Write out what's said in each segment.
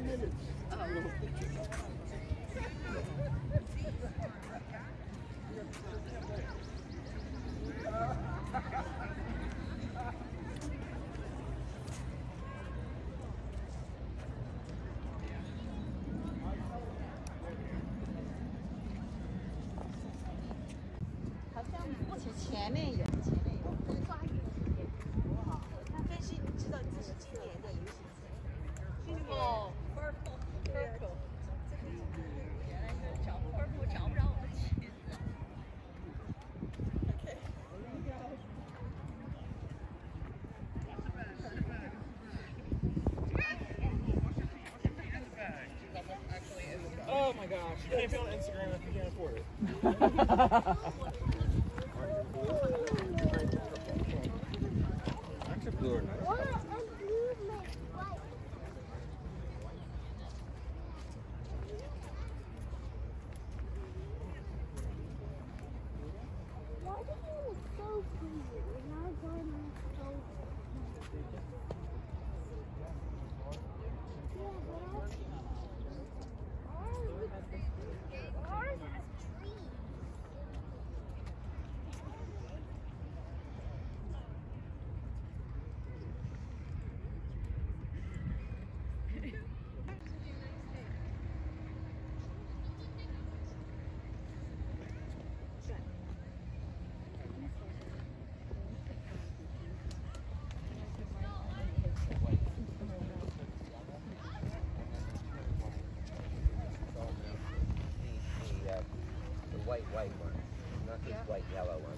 好像目前前面有，可以抓远一点。哇！那分析你知道这是今年的游行色。哦 ，purple。原来是找 purple 找不着我们裙子。OK。 Oh my gosh, you can't be on Instagram if you can't afford it. Actually, blue or nice. Why do you look so pretty? And I find them so ours has trees. White one, not this white yellow one.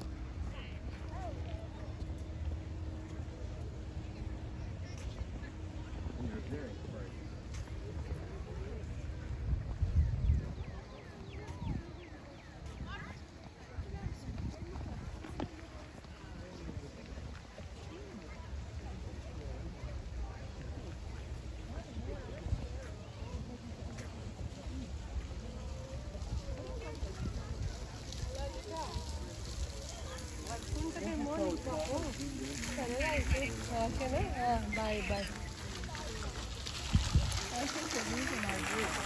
Bye bye. I think the reason I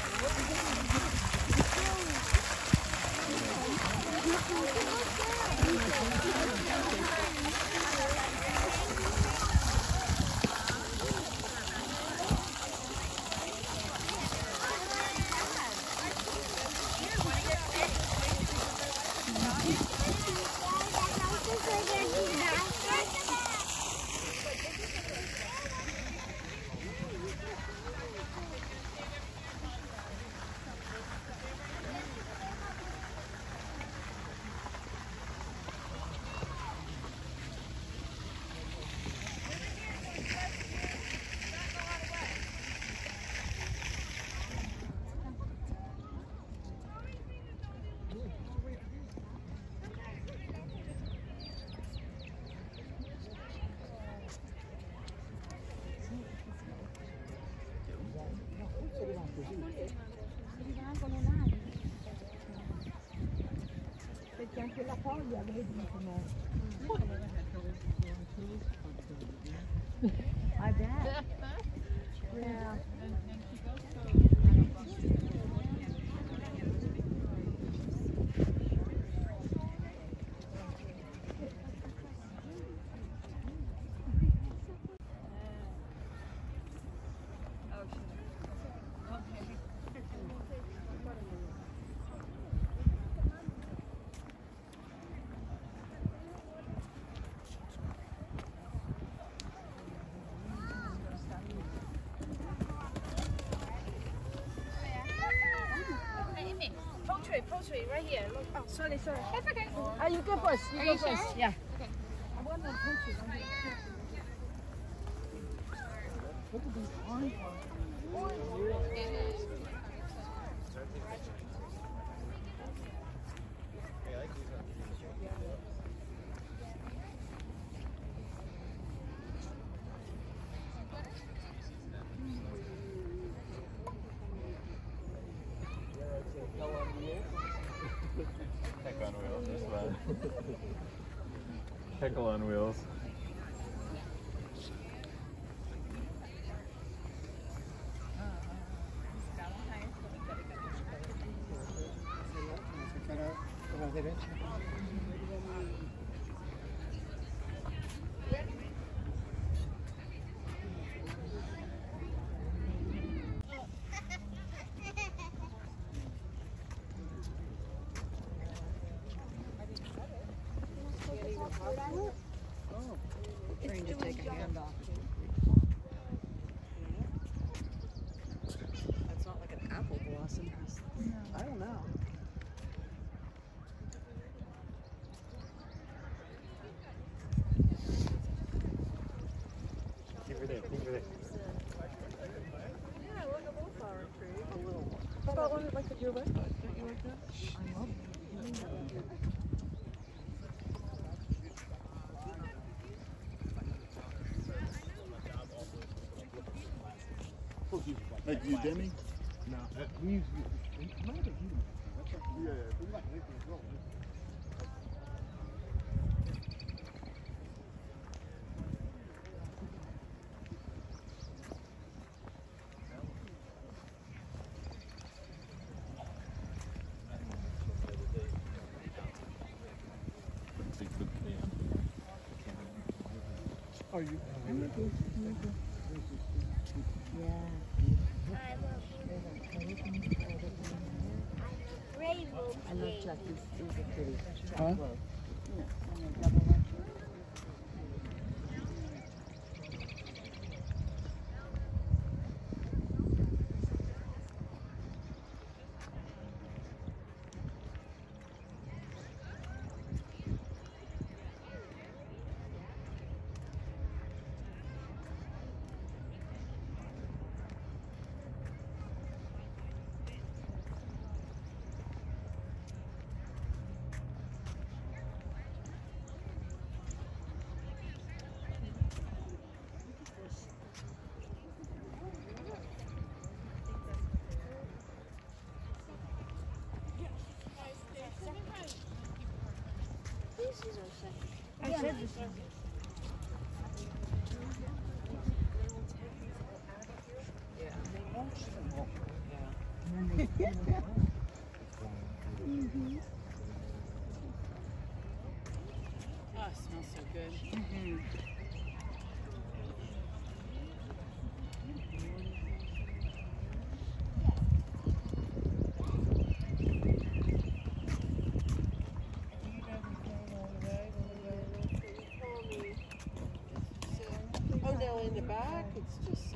Perché anche la foglia, vedi come... I bet. Yeah. Poultry right here. Look. Oh, sorry. That's okay. You go first. You go first. Sure? Yeah. Okay. I want the poultry. Look at these orange ones. Heck on wheels, this one. Heckle on wheels. derecha. Trying to take a hand off. That's not like an apple blossom. I don't know. Over there, over there. Yeah, look at those flower trees. A little one. How about one like that you like? Don't you like that? I love it. Like you Demi? No. We used to yeah, we like Nathan as well. Are you? Rainbow. I love Chuck. He's a pretty. Huh? I said this. Oh, it smells so good. Oh, no, in the back, it's just